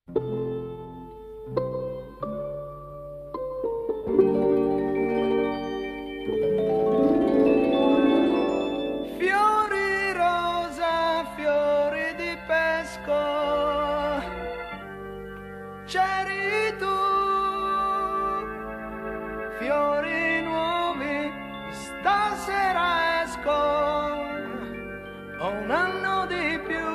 Fiori rosa, fiori di pesco, c'eri tu, fiori nuovi, stasera esco, ho un anno di più,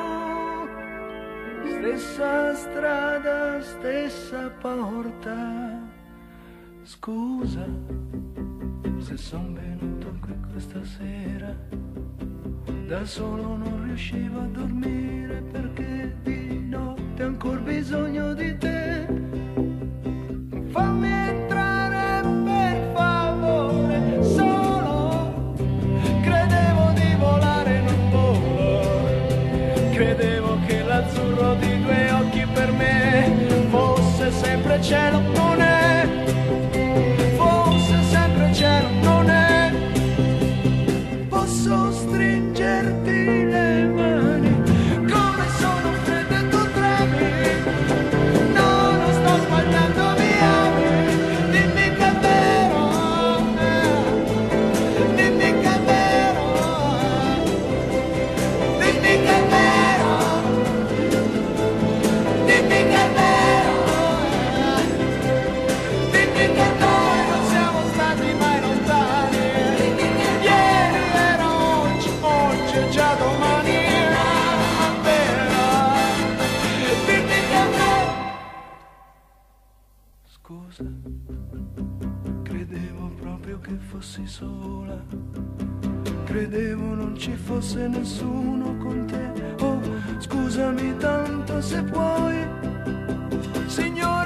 stessa strada, stessa porta, scusa se son venuto qui questa sera, da solo non riuscivo a dormire perché di notte ho ancora bisogno di te. Fammi entrare per favore, solo credevo di volare in un volo, credevo che l'azzurro di due occhi per me fosse sempre cielo, non è, fosse sempre cielo, non è. Posso stringerti le mani, come sono fredde e tu tremi, no, non sto sbagliando, mi ami, dimmi che è vero, dimmi che è vero, dimmi che è vero, dimmi che è vero, dimmi che noi non siamo stati mai lontani, ieri era oggi, oggi è già domani, ma vera, dimmi che è vero. Scusa, credevo proprio che fossi sola, credevo non ci fosse nessuno con te. Oh, scusami tanto se puoi, signore.